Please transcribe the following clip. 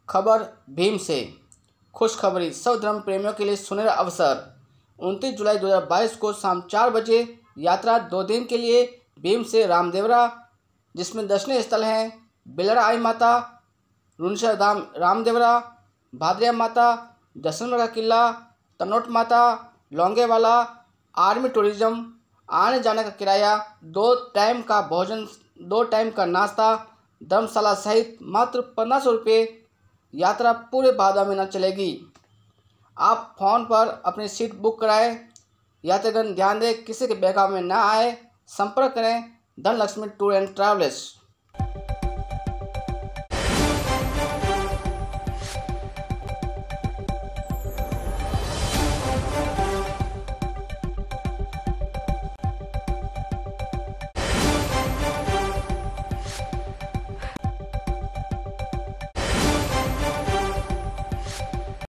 खबर भीम से खुशखबरी सब धर्म प्रेमियों के लिए सुनहरा अवसर। 29 जुलाई 2022 को शाम 4 बजे यात्रा 2 दिन के लिए भीम से रामदेवरा, जिसमें दर्शनीय स्थल हैं बेलड़ा आई माता, रुनसर धाम रामदेवरा, भादरिया माता, जैसलमेर का किला, तनोट माता, लौंगेवाला, आर्मी टूरिज्म। आने जाने का किराया, 2 टाइम का भोजन, 2 टाइम का नाश्ता, धर्मशाला सहित मात्र 1500 रुपये। यात्रा पूरे भादवा महीना चलेगी। आप फ़ोन पर अपनी सीट बुक कराएं। यात्रीगण ध्यान दें, किसी के बहकावे में न आए। संपर्क करें धनलक्ष्मी टूर एंड ट्रैवल्स।